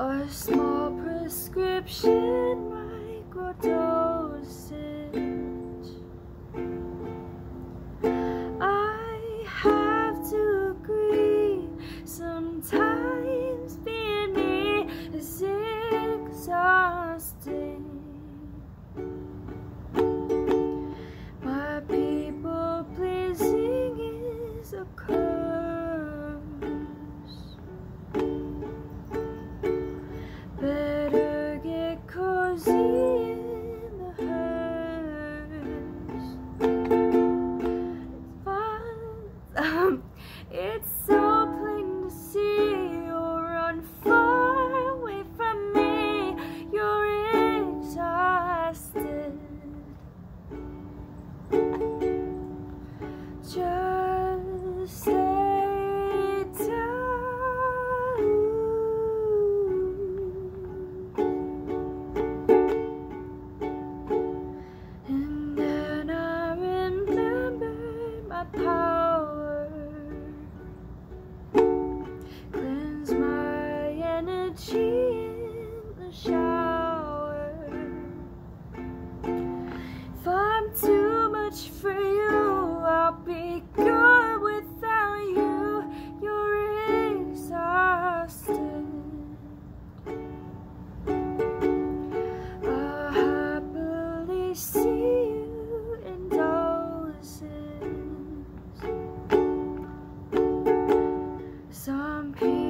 A small prescription microdosage. I have to agree, sometimes being me is exhausting. My people pleasing is a curse. Better get cozy in the hearse. It's so plain to see you're run far away from me. You're exhausted. Just stay down. And then I remember my power. Cleanse my energy in the shower. If I'm too much for you, I'll be good without you. You're exhausted. I'll happily see you in doses. Some people